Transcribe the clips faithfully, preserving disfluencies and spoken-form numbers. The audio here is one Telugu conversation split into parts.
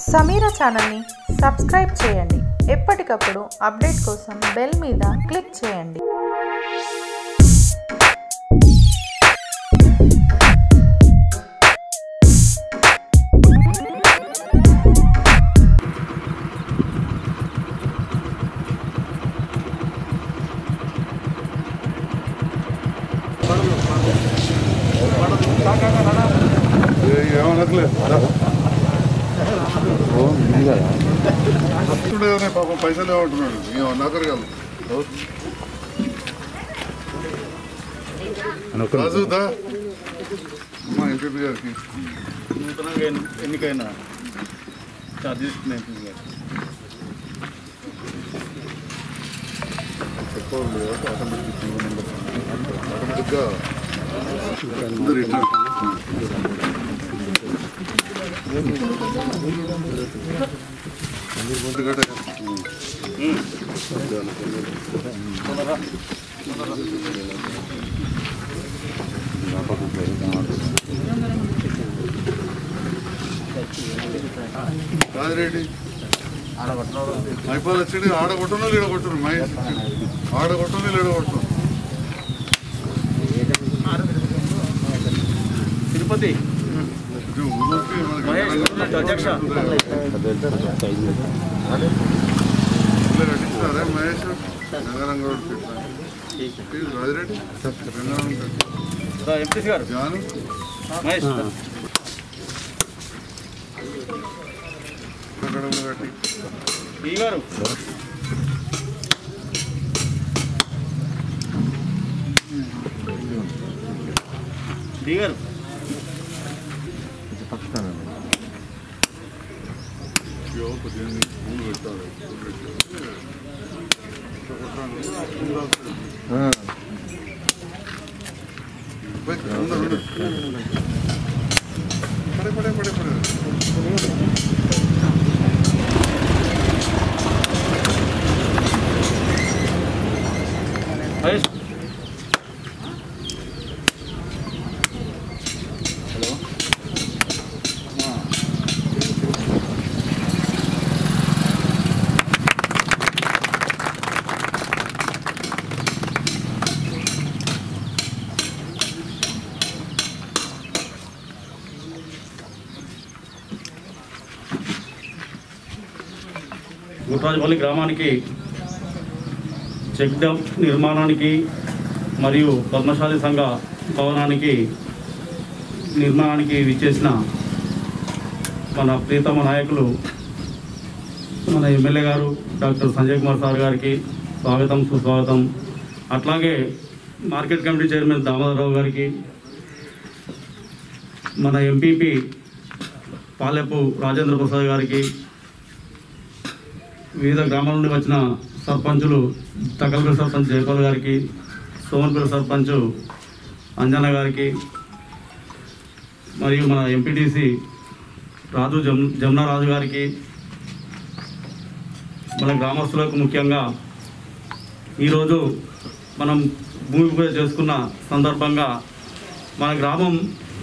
సమీరా ఛానల్ని సబ్స్క్రైబ్ చేయండి. ఎప్పటికప్పుడు అప్డేట్ కోసం బెల్ మీద క్లిక్ చేయండి. పాపం పైసలు ఏమంటున్నాడు నగరు కాదు రాజుదా అమ్మా ఎంపీ గారికి నూతనంగా ఎన్నికైన ఛార్జెస్ చెప్పాలి ఆటోమేటిక్ ఆటోమేటిక్గా రాజిరెడ్డి మైపాలు వచ్చి ఆడగొట్టను లీడగొట్టరు మహేష్ ఆడగొట్టను లీడగొట్టరు తిరుపతి అధ్యక్ష కట్టిస్తారా మహేష్ రంగారంగ రాజిరెడ్డి ఎంపీ గారు జాను మహేష్ కట్టి ఈ గారు డి గారు పూలు పెట్టాలి పడే పడే పడే పడే మహేష్ గుట్రాజపల్లి గ్రామానికి చెక్ డ్యామ్ నిర్మాణానికి మరియు పద్మశాలి సంఘ భవనానికి నిర్మాణానికి విచ్చేసిన మన ప్రీతమ నాయకులు మన ఎమ్మెల్యే గారు డాక్టర్ సంజయ్ కుమార్ సార్ గారికి స్వాగతం సుస్వాగతం. అట్లాగే మార్కెట్ కమిటీ చైర్మన్ దామోదరరావు గారికి, మన ఎంపీపీ పాలెపు రాజేంద్ర ప్రసాద్ గారికి, వివిధ గ్రామాల నుండి వచ్చిన సర్పంచులు తకల్పల్లి సర్పంచ్ జయపాల్ గారికి, సోమన్పల్లి సర్పంచ్ అంజన గారికి, మరియు మన ఎంపీటీసీ రాజు జమ్ జమునా రాజు గారికి, మన గ్రామస్తులకు ముఖ్యంగా ఈరోజు మనం భూమి పూజ చేసుకున్న సందర్భంగా మన గ్రామం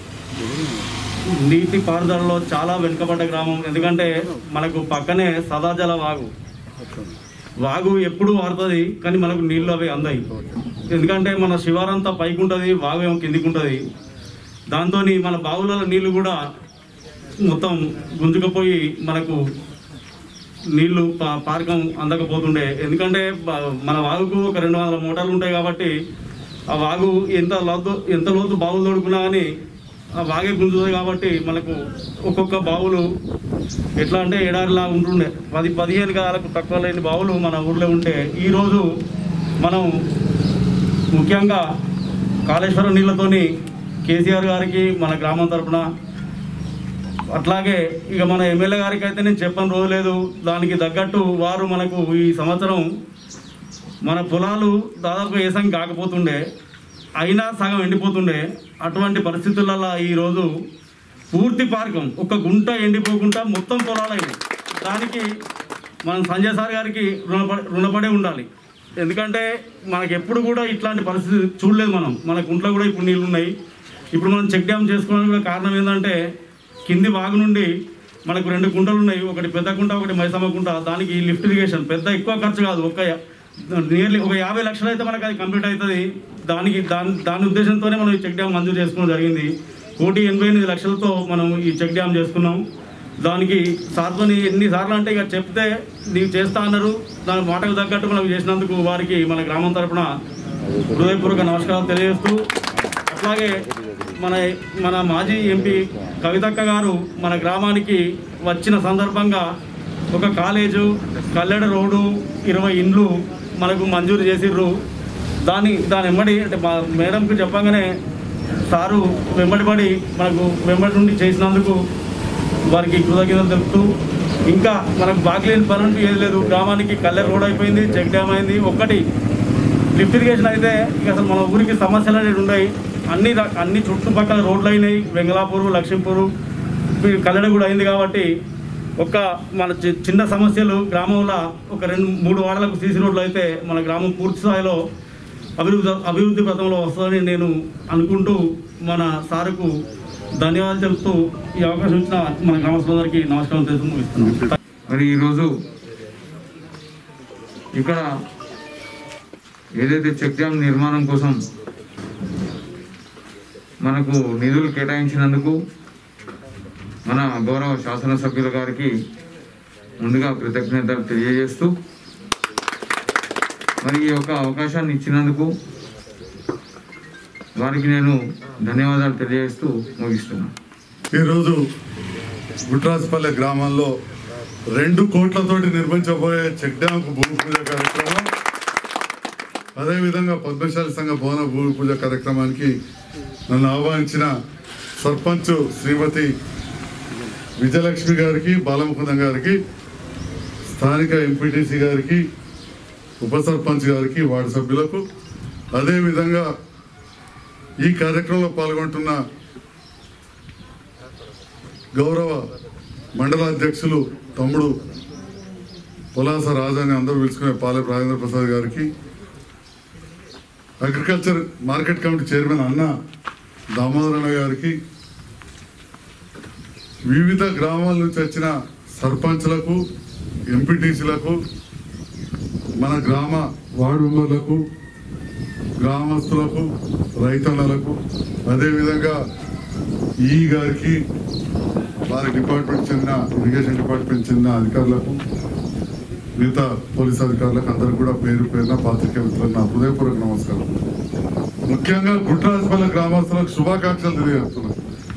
నీటి పారుదలలో చాలా వెనుకబడ్డ గ్రామం. ఎందుకంటే మనకు పక్కనే సదాజల వాగు వాగు ఎప్పుడు వాడుతుంది, కానీ మనకు నీళ్ళు అవి అందాయి. ఎందుకంటే మన శివారంతా పైకి ఉంటుంది, వాగు ఏమో కిందికి ఉంటుంది. దాంతో మన బావులలో నీళ్ళు కూడా మొత్తం గుంజుకపోయి మనకు నీళ్లు పా పారకం అందకపోతుండే. ఎందుకంటే మన వాగుకు ఒక రెండు వందల మోటార్లు ఉంటాయి కాబట్టి ఆ వాగు ఎంత లోతు ఎంత లోతు బావులు తోడుకున్నా కానీ ఆ వాగే గుంజుతుంది. కాబట్టి మనకు ఒక్కొక్క బావులు ఎట్లా అంటే ఎడారిలా ఉంటుండే, పది పదిహేను కాలకు తక్కువ లేని బావులు మన ఊళ్ళో ఉంటే ఈరోజు మనం ముఖ్యంగా కాళేశ్వరం నీళ్ళతోని కేసీఆర్ గారికి మన గ్రామం తరఫున, అట్లాగే ఇక మన ఎమ్మెల్యే గారికి అయితే నేను చెప్పని రోజు లేదు, దానికి తగ్గట్టు వారు మనకు ఈ సంవత్సరం మన పొలాలు దాదాపు ఏసం కాకపోతుండే, అయినా సగం ఎండిపోతుండే. అటువంటి పరిస్థితులలో ఈరోజు పూర్తి పార్కం ఒక్క గుంట ఎండిపోకుండా మొత్తం పొలాలైనాయి. దానికి మనం సంజయ్ సార్ గారికి రుణపడి రుణపడే ఉండాలి. ఎందుకంటే మనకు ఎప్పుడు కూడా ఇట్లాంటి పరిస్థితి చూడలేదు. మనం మన గుంట్లో కూడా ఇప్పుడు నీళ్ళు ఉన్నాయి. ఇప్పుడు మనం చెక్ డ్యామ్ చేసుకోవడానికి కూడా కారణం ఏంటంటే కింది వాగు నుండి మనకు రెండు కుంటలు ఉన్నాయి, ఒకటి పెద్ద కుంట ఒకటి మైసమ్మ కుంట. దానికి లిఫ్ట్ ఇరిగేషన్ పెద్ద ఎక్కువ ఖర్చు కాదు, ఒక నియర్లీ ఒక యాభై లక్షలు అయితే మనకు అది కంప్లీట్ అవుతుంది. దానికి దాని దాని ఉద్దేశంతోనే మనం ఈ చెక్ డ్యామ్ మంజూరు చేసుకోవడం జరిగింది. కోటి ఎనభై ఎనిమిది లక్షలతో మనం ఈ చెక్ డ్యామ్ చేసుకున్నాం. దానికి సార్తోని ఎన్నిసార్లు అంటే ఇక చెప్తే నీవు చేస్తా అన్నారు, దాని మాటకు తగ్గట్టు మనం చేసినందుకు వారికి మన గ్రామం తరఫున హృదయపూర్వక నమస్కారాలు తెలియజేస్తూ, అట్లాగే మన మన మాజీ ఎంపీ కవితక్క గారు మన గ్రామానికి వచ్చిన సందర్భంగా ఒక కాలేజు, కల్లెడ రోడ్డు, ఇరవై ఇండ్లు మనకు మంజూరు చేసిర్రు. దాని దాని వెంబడి అంటే మా మేడంకి చెప్పగానే సారు వెంబడిపడి మనకు వెంబడి నుండి చేసినందుకు వారికి కృతజ్ఞతలు తెలుపుతూ, ఇంకా మనకు బాగిలేని పనులు ఏది లేదు. గ్రామానికి కల్లె రోడ్ అయిపోయింది, చెక్ డ్యామ్ అయింది. ఒక్కటి లిఫ్ట్ ఇరిగేషన్ అయితే ఇక అసలు మన ఊరికి సమస్యలు అనేవి ఉన్నాయి. అన్ని అన్ని చుట్టుపక్కల రోడ్లు అయినాయి, వెంగళాపూరు, లక్ష్మీపూరు, కల్లెడ కూడా అయింది. కాబట్టి ఒక మన చిన్న సమస్యలు గ్రామంలో ఒక రెండు మూడు వాడలకు సీసీ రోడ్లు అయితే మన గ్రామం పూర్తి స్థాయిలో అభివృద్ధి అభివృద్ధి పథంలో వస్తుందని నేను అనుకుంటూ మన సారుకు ధన్యవాదాలు తెలుపుతూ ఈ అవకాశం ఇచ్చిన మన గ్రామస్తులందరికీ నమస్కారం తెలుసు ముగిస్తున్నాం. మరి ఈరోజు ఇక్కడ ఏదైతే చెక్ డ్యామ్ నిర్మాణం కోసం మనకు నిధులు కేటాయించినందుకు మన గౌరవ శాసనసభ్యుల గారికి ముందుగా కృతజ్ఞతలు తెలియజేస్తూ, మరి ఈ యొక్క అవకాశాన్ని ఇచ్చినందుకు వారికి నేను ధన్యవాదాలు తెలియజేస్తూ ముగిస్తున్నాను. ఈరోజు గుట్రాజపల్లె గ్రామంలో రెండు కోట్లతోటి నిర్మించబోయే చెక్ డ్యాంకు భూమి పూజ కార్యక్రమం, అదేవిధంగా పద్మశాలి సంఘ భవన భూమి పూజ కార్యక్రమానికి నన్ను ఆహ్వానించిన సర్పంచ్ శ్రీమతి విజయలక్ష్మి గారికి, బాలముకుందం గారికి, స్థానిక ఎంపీటీసీ గారికి, ఉప సర్పంచ్ గారికి, వార్డు సభ్యులకు, అదేవిధంగా ఈ కార్యక్రమంలో పాల్గొంటున్న గౌరవ మండలాధ్యక్షులు తమ్ముడు పొలాస రాజాని అందరూ పిలుచుకునే పాలె రాజేంద్ర ప్రసాద్ గారికి, అగ్రికల్చర్ మార్కెట్ కమిటీ చైర్మన్ అన్న దామోదరన్న గారికి, వివిధ గ్రామాల నుంచి వచ్చిన సర్పంచ్లకు, ఎంపీటీసీలకు, మన గ్రామ వార్డు మెంబర్లకు, గ్రామస్తులకు, రైతన్నలకు, అదేవిధంగా ఈ గారికి, వారి డిపార్ట్మెంట్ చెందిన ఇరిగేషన్ డిపార్ట్మెంట్ చెందిన అధికారులకు, మిగతా పోలీస్ అధికారులకు అందరికి కూడా పేరు పేరున పాత్రికేయ మిత్రులకు నా హృదయపూర్వక నమస్కారం. ముఖ్యంగా గుట్రాజపల్లె గ్రామస్తులకు శుభాకాంక్షలు తెలియజేస్తున్నాను.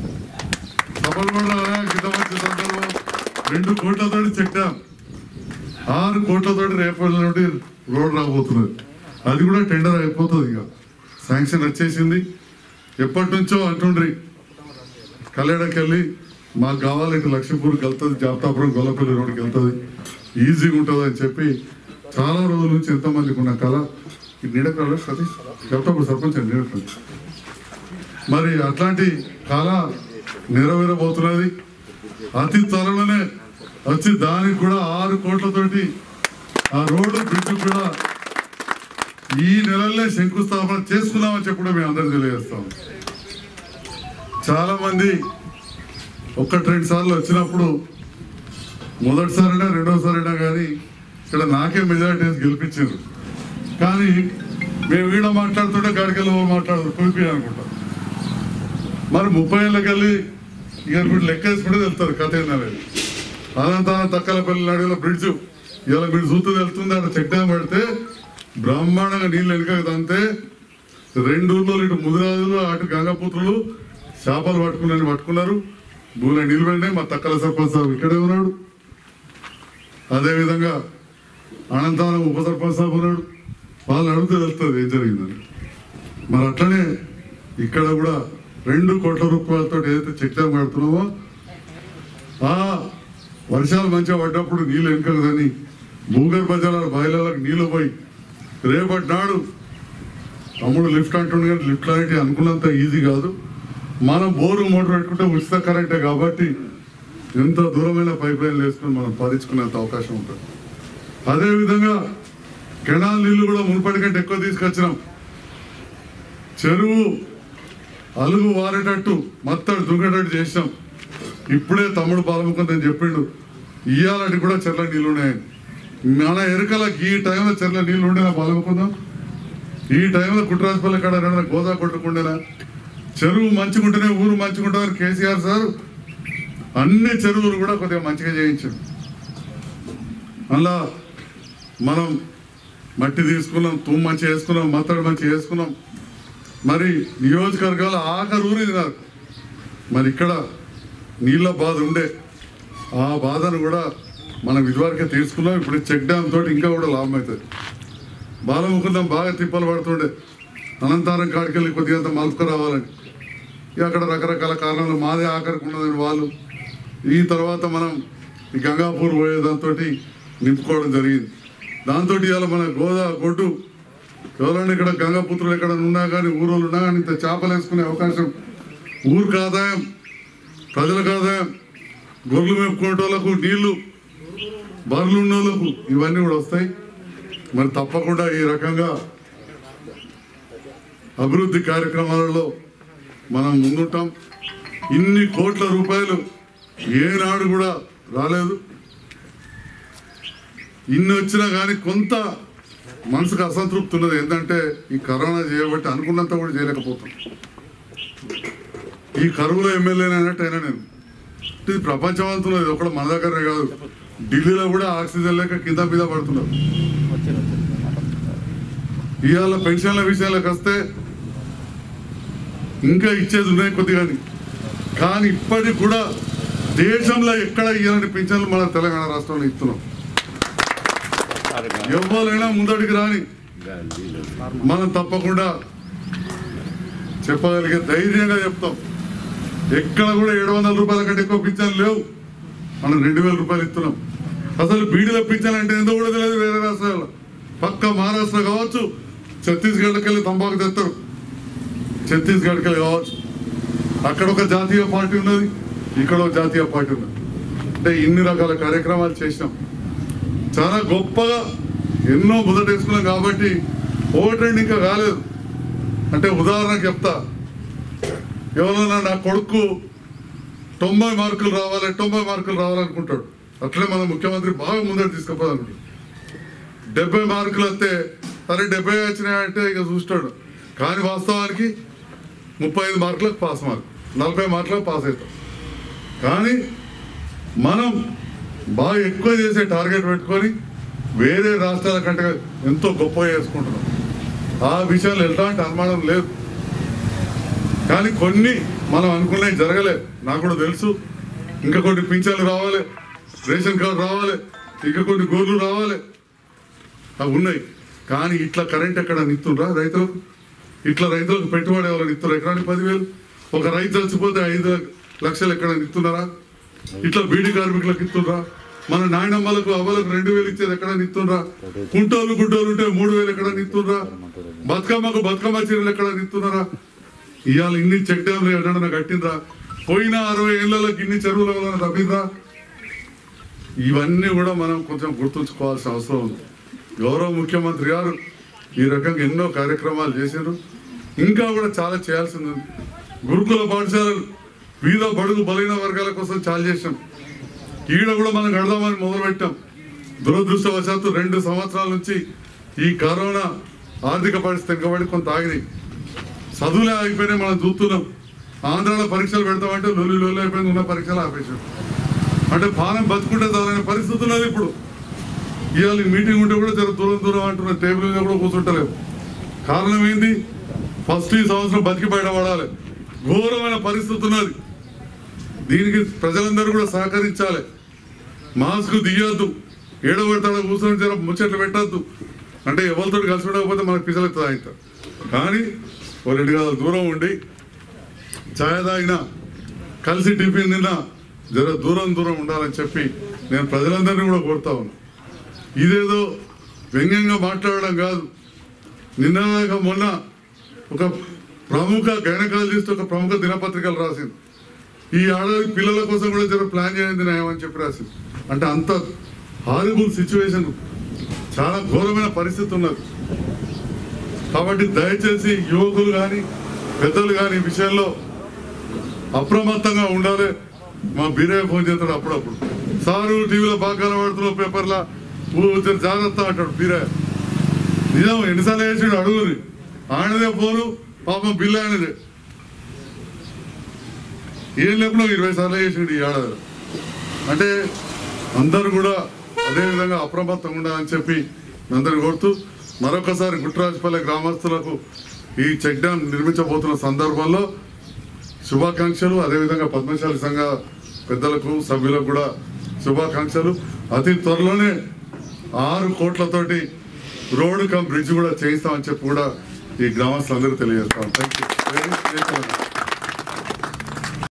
రెండు కోట్లతో చెక్ డ్యామ్, ఆరు కోట్లతో రేపటి నుండి రోడ్ రాబోతున్నది. అది కూడా టెండర్ అయిపోతుంది, ఇక శాంక్షన్ వచ్చేసింది. ఎప్పటి నుంచో అంటుండ్రి కల్లెడకి వెళ్ళి మాకు కావాలి, ఇటు లక్ష్మీపూర్కి వెళ్తుంది, జాప్తాపురం గొల్లపల్లి రోడ్కి వెళ్తుంది, ఈజీగా ఉంటుంది అని చెప్పి చాలా రోజుల నుంచి ఎంతమందికి ఉన్న కళ ఈ నీడకరాడు సతీష్ జాప్తాపురం సర్పంచ్ అండి నీడకరాడు. మరి అట్లాంటి కళ నెరవేరబోతున్నది. అతి త్వరలోనే వచ్చి దానికి కూడా ఆరు కోట్లతోటి ఆ రోడ్డు బ్రిడ్జ్ కూడా ఈ నెలల్లో శంకుస్థాపన చేసుకున్నామని చెప్పి కూడా మేము అందరూ తెలియజేస్తాం. చాలా మంది ఒక్కటి రెండు సార్లు వచ్చినప్పుడు మొదటిసారైనా రెండోసారైనా కానీ ఇక్కడ నాకే మెజారిటీ గెలిపించారు. కానీ మేము ఈడ మాట్లాడుతుంటే గడికెళ్ళి మాట్లాడదు కులిపి అనుకుంటాం. మరి ముప్పై ఏళ్ళకి వెళ్ళి ఇక వీళ్ళు లెక్క వేసుకుంటే వెళ్తారు కథ ఏందనేది. అదంతా తక్కలపల్లి నడిలో బ్రిడ్జ్ ఇలా మీరు చూస్తూ వెళ్తుంది. అక్కడ చెక్ డ్యామ్ పెడితే బ్రహ్మాండంగా నీళ్ళు వెనుకకు తంతే రెండు ఊర్లో ఇటు ముదిరాజులు అటు గంగపుత్రులు చేపలు పట్టుకుని పట్టుకున్నారు. భూమిలో నీళ్ళు పడినాయి. మా తక్కల సర్పంచ్ సాబ్ ఇక్కడే ఉన్నాడు. అదేవిధంగా అనంతరం ఉప సర్పంచ్ సాబ్ ఉన్నాడు. వాళ్ళు అడిగితే వెళ్తుంది ఏం జరిగిందని. మరి అట్లనే ఇక్కడ కూడా రెండు కోట్ల రూపాయలతో ఏదైతే చెక్ డ్యామ్ కడుతున్నామో ఆ వర్షాలు మంచిగా పడ్డప్పుడు నీళ్ళు వెనుకదని భూగర్భ జలాల బయలులకు నీళ్ళు పోయి రేపటి నాడు తమ్ముడు లిఫ్ట్ అంటుండే కానీ లిఫ్ట్ అనేవి అనుకున్నంత ఈజీ కాదు. మనం బోరు మోటార్ పెట్టుకుంటే ఉచిత కరెంటే కాబట్టి ఎంత దూరమైన పైప్ లైన్లు వేసుకుని మనం పాలించుకునేంత అవకాశం ఉంటుంది. అదేవిధంగా కెనాల్ నీళ్లు కూడా మునుపటి కంటే ఎక్కువ తీసుకొచ్చినాం. చెరువు అలుగు వారేటట్టు మత్తడు దుంగేటట్టు చేసినాం. ఇప్పుడే తమ్ముడు బాలముఖం నేను చెప్పిండు ఇయ్యాలంటే కూడా చెర్ల నీళ్ళు ఉన్నాయని. మన ఎరుకలకు ఈ టైంలో చెర్ల నీళ్ళు ఉండేనా బాలముకుందాం? ఈ టైంలో కుట్రాజపల్లి కాడ ఏదైనా గోదా కొట్టుకుండేనా? చెరువు మంచిగుంటేనే ఊరు మంచిగుంటుందని కేసీఆర్ సార్ అన్ని చెరువులు కూడా కొద్దిగా మంచిగా చేయించారు. అలా మనం మట్టి తీసుకున్నాం, తుమ్ము మంచిగా వేసుకున్నాం, మత్తడి మంచిగా వేసుకున్నాం. మరి నియోజకవర్గాల ఆఖరి ఊరు ఇది నాకు. మరి ఇక్కడ నీళ్ళ బాధ ఉండే ఆ బాధను కూడా మనం ఇదివరకే తీసుకున్నాం. ఇప్పుడు చెక్ డ్యామ్ తోటి ఇంకా కూడా లాభం అవుతుంది. బాలముకుందాం బాగా తిప్పలు పడుతుండే అనంతారం కాడికెళ్ళి కొద్దిగా అంత మలుపుకు రావాలని. ఇక అక్కడ రకరకాల కారణాలు మాదే ఆఖరికి ఉన్నదని వాళ్ళు ఈ తర్వాత మనం ఈ గంగాపూర్ పోయే దాంతో నింపుకోవడం జరిగింది. దాంతో ఇవాళ మన గోదా గొడ్డు ఎవరైనా ఇక్కడ గంగాపుత్రులు ఎక్కడ ఉన్నా కానీ ఊరోళ్ళు ఉన్నా కానీ ఇంత చేపలు వేసుకునే అవకాశం ఊరికి ఆదాయం, ప్రజలకు ఆదాయం, గొర్రెలు మేపుకునే వాళ్ళకు నీళ్లు, బర్రెలు ఉన్న వాళ్ళకు ఇవన్నీ కూడా వస్తాయి. మరి తప్పకుండా ఈ రకంగా అభివృద్ధి కార్యక్రమాలలో మనం ముందుంటాం. ఇన్ని కోట్ల రూపాయలు ఏనాడు కూడా రాలేదు. ఇన్ని వచ్చినా కానీ కొంత మనసుకు అసంతృప్తి ఉన్నది. ఏంటంటే ఈ కరోనా చేయబట్టి అనుకున్నంత కూడా చేయలేకపోతాం. ఈ కరువులో ఎమ్మెల్యేనైనట్టు అయినా నేను ఇది ప్రపంచమంతున్నది. ఇది ఒకటి మన దగ్గరే కాదు, ఢిల్లీలో కూడా ఆక్సిజన్ లేక కింద మీద పడుతున్నారు. ఇవాళ పెన్షన్ల విషయాలకు వస్తే ఇంకా ఇచ్చేది ఉన్నాయి కొద్దిగాని, కానీ ఇప్పటికి కూడా దేశంలో ఎక్కడ ఇవ్వాలని పెన్షన్లు మన తెలంగాణ రాష్ట్రంలో ఇస్తున్నాం. ఎవరైనా ముందడికి రాని మనం తప్పకుండా చెప్పగలిగే ధైర్యంగా చెప్తాం. ఎక్కడ కూడా ఏడు వందల రూపాయల కంటే ఎక్కువ పింఛన్లు లేవు. మనం రెండు వేల రూపాయలు ఇస్తున్నాం. అసలు బీడీలో పింఛన్ అంటే ఎందుకు కూడా తెలియదు వేరే రాష్ట్రాల్లో. పక్క మహారాష్ట్ర కావచ్చు, ఛత్తీస్గఢ్కి వెళ్ళి తంబాకు తెస్తారు, ఛత్తీస్గఢ్కి వెళ్ళి కావచ్చు. అక్కడ ఒక జాతీయ పార్టీ ఉన్నది, ఇక్కడ ఒక జాతీయ పార్టీ ఉన్నది. అంటే ఇన్ని రకాల కార్యక్రమాలు చేసినాం. చాలా గొప్పగా ఎన్నో మొదట వేసుకున్నాం కాబట్టి ఓవర్ ట్రెండ్ ఇంకా కాలేదు. అంటే ఉదాహరణకు చెప్తా, ఎవరన్నా నా కొడుకు తొంభై మార్కులు రావాలి తొంభై మార్కులు రావాలనుకుంటాడు. అట్లే మన ముఖ్యమంత్రి బాగా ముందర తీసుకుపోవాలనుకుంటాడు. డెబ్బై మార్కులు వస్తే సరే డెబ్బై వచ్చినాయంటే ఇక చూస్తాడు. కానీ వాస్తవానికి ముప్పై ఐదు మార్కులకు పాస్ మార్క్, నలభై మార్కులకు పాస్ అవుతాం. కానీ మనం బాగా ఎక్కువ చేసే టార్గెట్ పెట్టుకొని వేరే రాష్ట్రాల కంటే ఎంతో గొప్పగా చేసుకుంటున్నాం. ఆ విషయాలు ఎలాంటి అనుమానం లేదు. కానీ కొన్ని మనం అనుకున్నవి జరగలే. నాకు కూడా తెలుసు. ఇంకా కొన్ని పింఛన్లు రావాలి, రేషన్ కార్డు రావాలి, ఇంకా కొన్ని గోర్లు రావాలి, అవి ఉన్నాయి. కానీ ఇట్లా కరెంట్ ఎక్కడ నిత్తుండ్రా రైతులకు? ఇట్లా రైతులకు పెట్టుబడి ఎవరైనా నిత్తున్నారు? ఎకరానికి పదివేలు. ఒక రైతు చచ్చిపోతే ఐదు లక్షలు ఎక్కడ నిత్తున్నారా? ఇట్లా బీడీ కార్మికులకు ఇస్తుండ్రా? మన నాయనమ్మలకు అవ్వలకు రెండు వేలు ఇచ్చేది ఎక్కడ నిత్తుండ్రా? కుంటోలు గుంటోలు ఉంటే మూడు వేలు ఎక్కడ నిత్తుండ్రా? బతుకమ్మకు బతుకమ్మ చీరలు ఎక్కడ నిత్తున్నారా? ఇవాళ ఇన్ని చెక్ డ్యామ్లు ఎక్కడన్నా కట్టిండ్రా? పోయిన అరవై ఏళ్ళకి ఇన్ని చెరువుల తప్పిండ్రా? ఇవన్నీ కూడా మనం కొంచెం గుర్తుంచుకోవాల్సిన అవసరం ఉంది. గౌరవ ముఖ్యమంత్రి గారు ఈ రకంగా ఎన్నో కార్యక్రమాలు చేశారు. ఇంకా కూడా చాలా చేయాల్సింది ఉంది. గురుకుల పాఠశాలలు వీధ బడుగు బలైన వర్గాల కోసం చాలా చేసాం. ఈడ కూడా మనం కడదామని మొదలుపెట్టాం. దురదృష్టవశాత్తు రెండు సంవత్సరాల నుంచి ఈ కరోనా ఆర్థిక పరిస్థితి వెనుకబడి కొంత ఆగినాయి. చదువులే ఆగిపోయినాయి. మనం చూస్తున్నాం. ఆంధ్రాలో పరీక్షలు పెడతామంటే లొల్లి లొల్లి అయిపోయింది. ఉన్న పరీక్షలు ఆపేసాం. అంటే పానం బతుకుంటే చాలనే పరిస్థితి ఉన్నది ఇప్పుడు. ఇవాళ మీటింగ్ ఉంటే కూడా జర దూరం దూరం అంటున్నారు. టేబుల్ మీద కూడా కూర్చుంటలేవు. కారణం ఏంది? ఫస్ట్ ఈ సంవత్సరం బతికి బయటపడాలి. ఘోరమైన పరిస్థితి ఉన్నది. దీనికి ప్రజలందరూ కూడా సహకరించాలి. మాస్క్ దియ్యొద్దు, ఏడబెడతాడ కూర్చొని జర ముచ్చట్లు పెట్టద్దు. అంటే ఎవరితో కలిసి ఉండకపోతే మనకు పిసలెత్తుంది ఆయన. కానీ ఓ రెండు గదాల దూరం ఉండి ఛాయ్ తాగినా కలిసి టిఫిన్ తిన్నా జర దూరం దూరం ఉండాలని చెప్పి నేను ప్రజలందరినీ కూడా కోరుతా ఉన్నా. ఇదేదో వ్యంగ్యంగా మాట్లాడడం కాదు. నిన్న మొన్న ఒక ప్రముఖ గైనకాలజిస్ట్ ఒక ప్రముఖ దినపత్రికలు రాసింది, ఈ ఆడవాళ్ళకి పిల్లల కోసం కూడా జర ప్లాన్ చేయండి న్యాయమని చెప్పి రాసింది. అంటే అంత హారిబుల్ సిచ్యువేషన్, చాలా ఘోరమైన పరిస్థితి ఉన్నది. కాబట్టి దయచేసి యువకులు కానీ పెద్దలు కానీ ఈ విషయంలో అప్రమత్తంగా ఉండాలి. మా బీరయ్య ఫోన్ చేస్తాడు అప్పుడప్పుడు, సారు టీవీలో బాగా కనబడుతున్నావు పేపర్లో ఊరు జాగ్రత్త అంటాడు బీరయ్య. నిజం ఎన్నిసార్లు వేసాడు అడుగుని, ఆయనదే ఫోను పాపం బిల్లు ఆయనదే. ఏం లేకుండా ఇరవై సార్లు వేసాడు ఈ ఏడాది. అంటే అందరూ కూడా అదేవిధంగా అప్రమత్తంగా ఉండాలని చెప్పి అందరు కోరుతూ మరొకసారి గుట్రాజపల్లి గ్రామస్తులకు ఈ చెక్ డ్యామ్ నిర్మించబోతున్న సందర్భంలో శుభాకాంక్షలు. అదేవిధంగా పద్మశాలి సంఘ పెద్దలకు సభ్యులకు కూడా శుభాకాంక్షలు. అతి త్వరలోనే ఆరు కోట్లతోటి రోడ్డు కమ్ బ్రిడ్జ్ కూడా చేయిస్తామని చెప్పి కూడా ఈ గ్రామస్తులందరూ తెలియజేస్తాం. Thank you.